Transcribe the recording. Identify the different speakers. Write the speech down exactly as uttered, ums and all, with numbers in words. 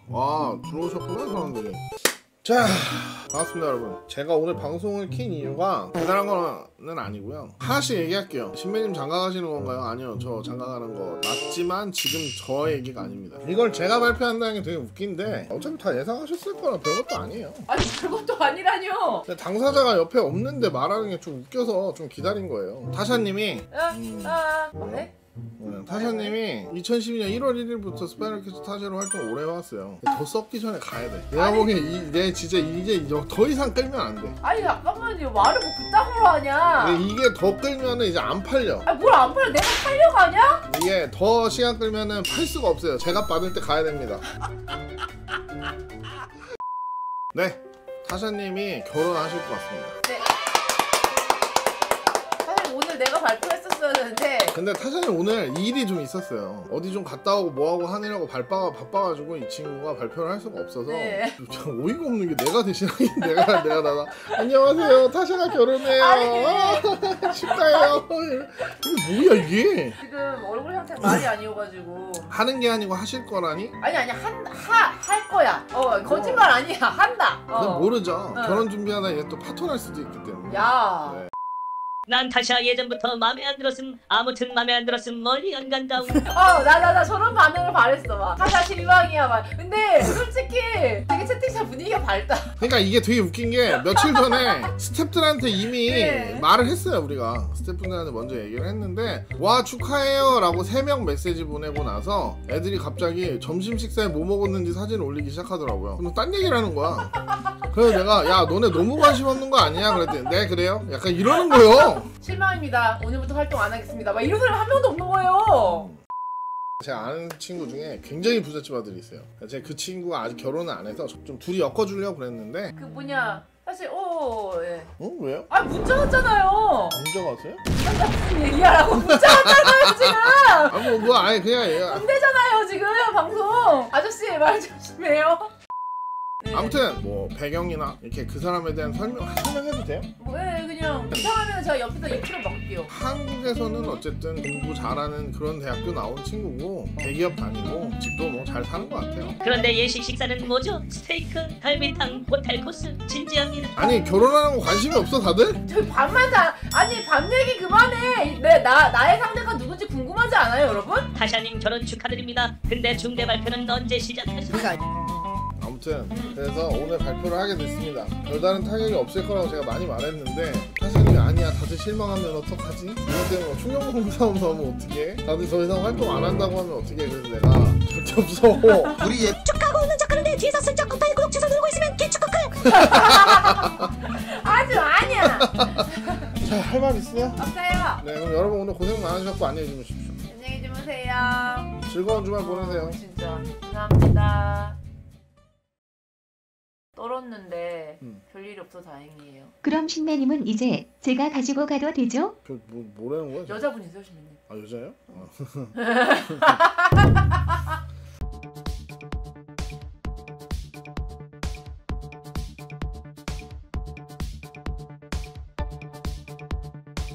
Speaker 1: 아 들어오셨구나 사람들이. 자 반갑습니다 여러분. 제가 오늘 방송을 킨 이유가 대단한 거는 아니고요. 하나씩 얘기할게요. 신배님 장가 가시는 건가요? 아니요, 저 장가 가는 거 맞지만 지금 저 얘기가 아닙니다. 이걸 제가 발표한다는 게 되게 웃긴데 어차피 다 예상하셨을 거라 별것도 아니에요.
Speaker 2: 아니 별것도 아니라뇨.
Speaker 1: 근데 당사자가 옆에 없는데 말하는 게 좀 웃겨서 좀 기다린 거예요. 타샤님이
Speaker 2: 아,
Speaker 1: 음,
Speaker 2: 아, 네?
Speaker 1: 네, 타샤님이 이천십이 년 일월 일일부터 스파이럴 퀴즈 타샤로 활동 오래 해왔어요. 더 썩기 전에 가야 돼. 내가 보기엔 이, 내 진짜 이제 더 이상 끌면 안 돼.
Speaker 2: 아니 잠깐만요. 말을 뭐 그따구로 하냐?
Speaker 1: 근데 이게 더 끌면은 이제 안 팔려.
Speaker 2: 아니 뭘 안 팔려? 내가 팔려가냐?
Speaker 1: 이게 더 시간 끌면은 팔 수가 없어요. 제가 받을 때 가야 됩니다. 네, 타샤님이 결혼하실 것 같습니다.
Speaker 2: 네. 사실 오늘 내가 발표했었어야 되는데.
Speaker 1: 근데 타샤님 오늘 일이 좀 있었어요. 어디 좀 갔다 오고 뭐하고 하느라고 바빠, 바빠가지고 이 친구가 발표를 할 수가 없어서
Speaker 2: 네.
Speaker 1: 참 어이가 없는 게 내가 대신하기 내가 내가 나가 안녕하세요 타샤가 결혼해요.
Speaker 2: 아니,
Speaker 1: 축하해요. 이게 뭐야 이게?
Speaker 2: 지금 얼굴 상태가 말이 아니어가지고.
Speaker 1: 하는 게 아니고 하실 거라니?
Speaker 2: 아니 아니 한할 거야. 어 거짓말 아니야. 한다.
Speaker 1: 근데
Speaker 2: 어.
Speaker 1: 모르죠.
Speaker 2: 어.
Speaker 1: 결혼 준비하다 얘 또 파토날 수도 있기 때문에.
Speaker 2: 야.
Speaker 1: 네.
Speaker 3: 난 타샤 예전부터 맘에 안 들었음. 아무튼 맘에 안 들었음 멀리 안 간다우.
Speaker 2: 어, 나, 나, 나 저런 반응을 바랬어, 막. 타샤 실망이야, 막. 근데, 솔직히, 되게 채팅창 분위기가 밝다.
Speaker 1: 그러니까 이게 되게 웃긴 게 며칠 전에 스태프들한테 이미
Speaker 2: 네.
Speaker 1: 말을 했어요. 우리가 스태프들한테 먼저 얘기를 했는데 와 축하해요 라고 세 명 메시지 보내고 나서 애들이 갑자기 점심 식사에 뭐 먹었는지 사진을 올리기 시작하더라고요. 그럼 딴 얘기를 하는 거야. 그래서 내가 야 너네 너무 관심 없는 거 아니야? 그랬더니 네 그래요? 약간 이러는 거예요.
Speaker 2: 실망입니다. 오늘부터 활동 안 하겠습니다. 막 이런 사람 한 명도 없는 거예요.
Speaker 1: 제가 아는 친구 중에 굉장히 부잣집 아들이 있어요. 제가 그 친구가 아직 결혼을 안 해서 좀 둘이 엮어주려고 그랬는데
Speaker 2: 그 뭐냐, 사실, 오, 예.
Speaker 1: 어? 왜요?
Speaker 2: 아, 문자 왔잖아요.
Speaker 1: 문자가 왔어요?
Speaker 2: 무슨 얘기하라고 문자 왔잖아요, 지금.
Speaker 1: 아니 뭐, 뭐 아니 그냥 얘가
Speaker 2: 안 되잖아요, 지금, 방송. 아저씨, 말 조심해요. 네.
Speaker 1: 아무튼 뭐 배경이나 이렇게 그 사람에 대한 설명 설명해도 돼요?
Speaker 2: 뭐, 예, 그냥. 이상하면 제가 옆에서 입술을 먹을게요.
Speaker 1: 한국에서는 어쨌든 공부 잘하는 그런 대학교 나온 친구고 대기업 다니고 집도 뭐 잘 사는 것 같아요.
Speaker 3: 그런데 예식 식사는 뭐죠? 스테이크, 갈비탕, 호텔 코스. 진지합니다.
Speaker 1: 아니 결혼하는 거 관심이 없어 다들?
Speaker 2: 저희 밥만 다, 아니, 밥 얘기 그만해. 내, 나, 나의 상대가 누군지 궁금하지 않아요, 여러분?
Speaker 3: 타샤님 결혼 축하드립니다. 근데 중대 발표는 언제 시작하실까요?
Speaker 1: 아무튼 그래서 오늘 발표를 하게 됐습니다. 별다른 타격이 없을 거라고 제가 많이 말했는데 타샤님이 아니야 다들 실망하면 어떡하지? 이것 때문에 충격먹는 싸움 하면 어떡해? 다들 더 이상 활동 안 한다고 하면 어떡해? 그래서 내가 절대 없어.
Speaker 4: 우리 예
Speaker 5: 축하하고 웃는 척하는데 뒤에서 슬쩍 쿠파에 구독 취소 누르고 있으면 개축구클.
Speaker 2: 아주 아니야.
Speaker 1: 자 할 말 있어요?
Speaker 2: 없어요.
Speaker 1: 네 그럼 여러분 오늘 고생 많으셨고 안녕히 주무십시오.
Speaker 2: 안녕히 주무세요.
Speaker 1: 즐거운 주말 보내세요.
Speaker 2: 진짜 감사합니다. 떨었는데
Speaker 1: 음.
Speaker 2: 별일이 없어 다행이에요.
Speaker 5: 그럼 신매님은 이제 제가 가지고 가도 되죠?
Speaker 1: 그 뭐 뭐라는 거야?
Speaker 2: 여자분이세요, 신부님?
Speaker 1: 아 여자예요? 아.